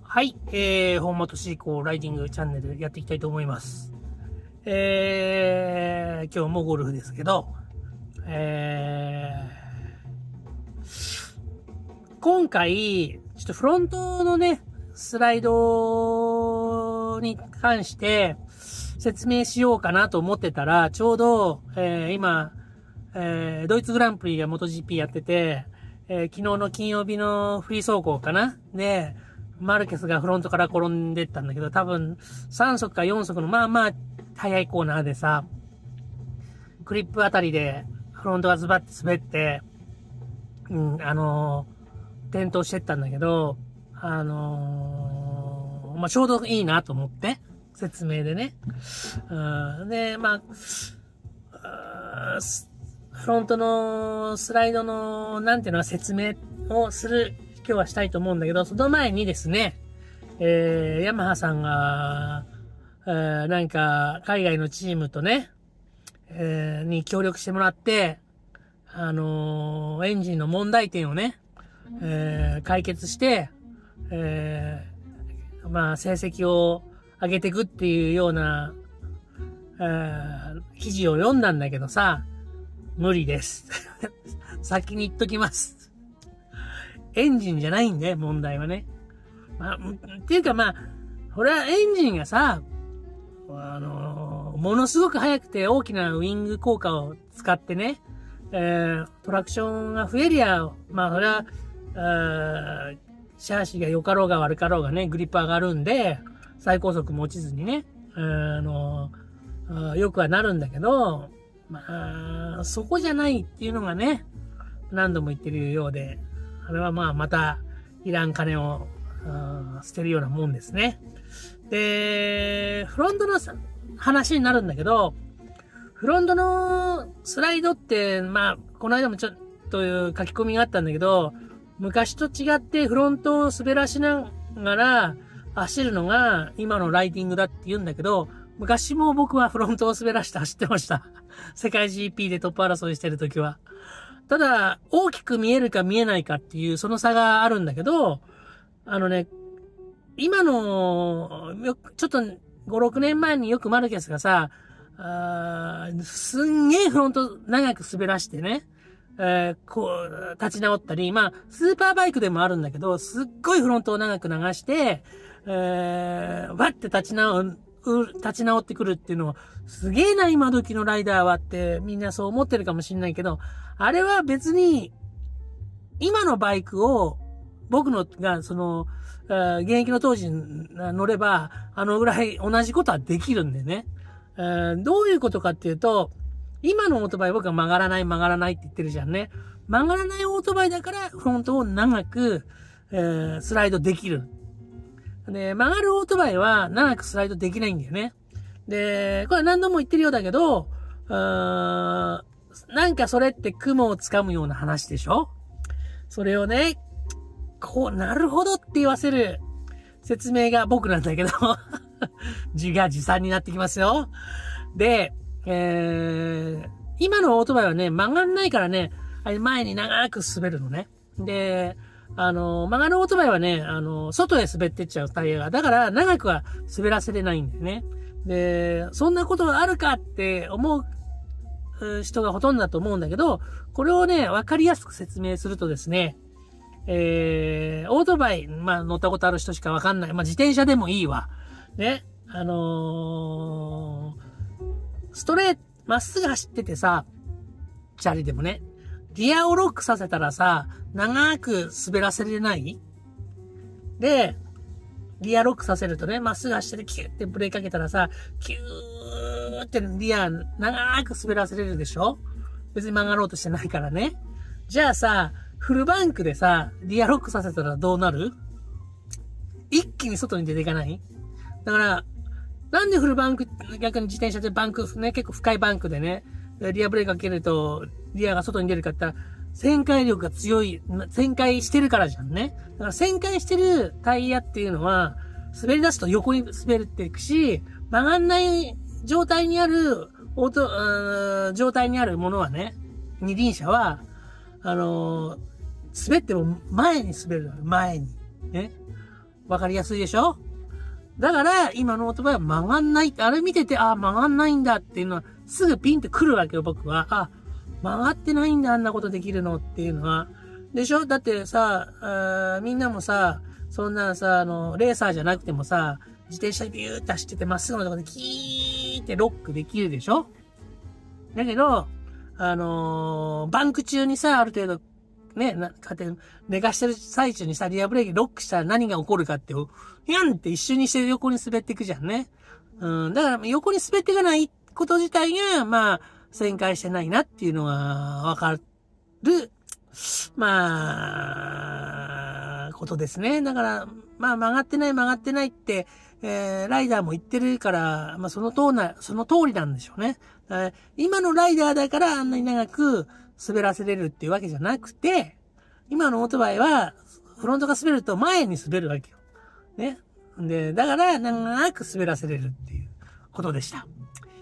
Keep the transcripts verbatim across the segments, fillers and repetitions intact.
はい、えー、本間俊彦ライディングチャンネルやっていきたいと思います。えー、今日もゴルフですけど、えー、今回、ちょっとフロントのね、スライドに関して説明しようかなと思ってたら、ちょうど、えー、今、えー、ドイツグランプリが モトジーピー やってて、えー、昨日の金曜日のフリー走行かなで、マルケスがフロントから転んでったんだけど、多分さん足かよん足のまあまあ速いコーナーでさ、クリップあたりでフロントがズバッて滑って、うん、あのー、転倒してったんだけど、あのー、まあちょうどいいなと思って、説明でね。うん、で、まあ、フロントのスライドの、なんていうのは説明をする、今日はしたいと思うんだけど、その前にですね、えー、ヤマハさんが、えー、なんか、海外のチームとね、えー、に協力してもらって、あのー、エンジンの問題点をね、えー、解決して、えー、まあ、成績を上げていくっていうような、えー、記事を読んだんだけどさ、無理です。先に言っときます。エンジンじゃないんで、問題はね。まあ、っていうかまあ、これはエンジンがさ、あのー、ものすごく速くて大きなウィング効果を使ってね、えー、トラクションが増えりゃ、まあ、それは、シャーシが良かろうが悪かろうがね、グリップ上がるんで、最高速も落ちずにね、あのー、よくはなるんだけど、まあ、そこじゃないっていうのがね、何度も言ってるようで、あれはまあまたいらん金を捨てるようなもんですね。で、フロントの話になるんだけど、フロントのスライドって、まあ、この間もちょっと書き込みがあったんだけど、昔と違ってフロントを滑らしながら走るのが今のライディングだって言うんだけど、昔も僕はフロントを滑らして走ってました。世界 ジーピー でトップ争いしてるときは。ただ、大きく見えるか見えないかっていう、その差があるんだけど、あのね、今の、ちょっとご、ろくねんまえによくマルケスがさ、あすんげえフロント長く滑らしてね、えー、こう、立ち直ったり、まあ、スーパーバイクでもあるんだけど、すっごいフロントを長く流して、えー、わって立ち直る、立ち直ってくるっていうのを、すげえな今時のライダーはってみんなそう思ってるかもしれないけど、あれは別に、今のバイクを、僕のが、その、現役の当時に乗れば、あのぐらい同じことはできるんでね。どういうことかっていうと、今のオートバイ僕は曲がらない曲がらないって言ってるじゃんね。曲がらないオートバイだから、フロントを長く、えー、スライドできる。で、曲がるオートバイは長くスライドできないんだよね。で、これは何度も言ってるようだけど、うーん、なんかそれって雲をつかむような話でしょ？それをね、こう、なるほどって言わせる説明が僕なんだけど、自画自賛になってきますよ。で、えー、今のオートバイはね、曲がんないからね、前に長く滑るのね。で、あの、曲がるオートバイはね、あの、外へ滑ってっちゃうタイヤが。だから、長くは滑らせれないんだよね。で、そんなことがあるかって思う人がほとんどだと思うんだけど、これをね、わかりやすく説明するとですね、えー、オートバイ、まあ乗ったことある人しかわかんない。まあ自転車でもいいわ。ね、あのー、ストレート、まっすぐ走っててさ、チャリでもね、リアをロックさせたらさ、長く滑らせれないで、リアロックさせるとね、まっすぐ走っててキューってブレーキかけたらさ、キューってリア長く滑らせれるでしょ？別に曲がろうとしてないからね。じゃあさ、フルバンクでさ、リアロックさせたらどうなる？一気に外に出ていかない？だから、なんでフルバンク、逆に自転車でバンク、ね、結構深いバンクでね、リアブレーキかけると、リアが外に出るかって言ったら、旋回力が強い、旋回してるからじゃんね。だから旋回してるタイヤっていうのは、滑り出すと横に滑っていくし、曲がんない状態にある、オート、状態にあるものはね、二輪車は、あのー、滑っても前に滑るのよ、前に。ね。 わかりやすいでしょ？だから、今のオートバイは曲がんないって、あれ見てて、あ、曲がんないんだっていうのは、すぐピンって来るわけよ、僕は。あ、曲がってないんだ、あんなことできるのっていうのは。でしょ？だってさ、あみんなもさ、そんなさ、あの、レーサーじゃなくてもさ、自転車でビューって走っててまっすぐのところでキーってロックできるでしょ？だけど、あのー、バンク中にさ、ある程度、ね、な、かて、寝かしてる最中にさ、リアブレーキロックしたら何が起こるかって、ヒャンって一瞬にして横に滑っていくじゃんね。うん、だから横に滑っていかないこと自体が、まあ、旋回してないなっていうのは、わかる、まあ、ことですね。だから、まあ曲がってない曲がってないって、えー、ライダーも言ってるから、まあその通りな、その通りなんでしょうね。えー、今のライダーだからあんなに長く滑らせれるっていうわけじゃなくて、今のオートバイは、フロントが滑ると前に滑るわけよ。ね。で、だから長く滑らせれるっていうことでした。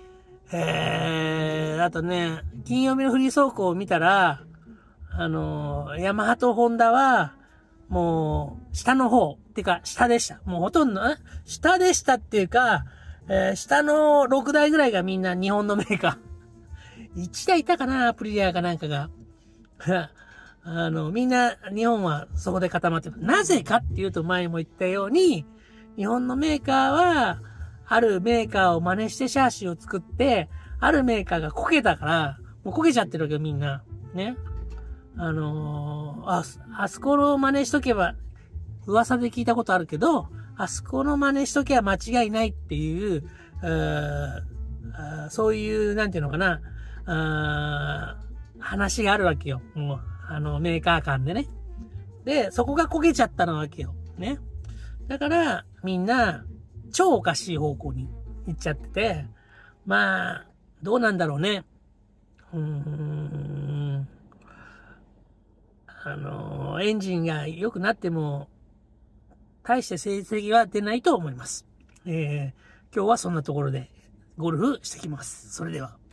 えー、あとね、金曜日のフリー走行を見たら、あのー、ヤマハとホンダは、もう、下の方、ってか、下でした。もうほとんど、下でしたっていうか、えー、下のろくだいぐらいがみんな日本のメーカー。いちだいいたかな、アプリリアかなんかが。あの、みんな、日本はそこで固まってる。なぜかっていうと前も言ったように、日本のメーカーは、あるメーカーを真似してシャーシーを作って、あるメーカーがこけたから、もうこけちゃってるわけよ、みんな。ね。あのー、あ、あそこの真似しとけば、噂で聞いたことあるけど、あそこの真似しとけば間違いないっていう、あそういう、なんていうのかな、あ話があるわけよ。もう、あの、メーカー間でね。で、そこが焦げちゃったのわけよ。ね。だから、みんな、超おかしい方向に行っちゃってて、まあ、どうなんだろうね。うーん。あの、エンジンが良くなっても、大して成績は出ないと思います。えー、今日はそんなところでゴルフしてきます。それでは。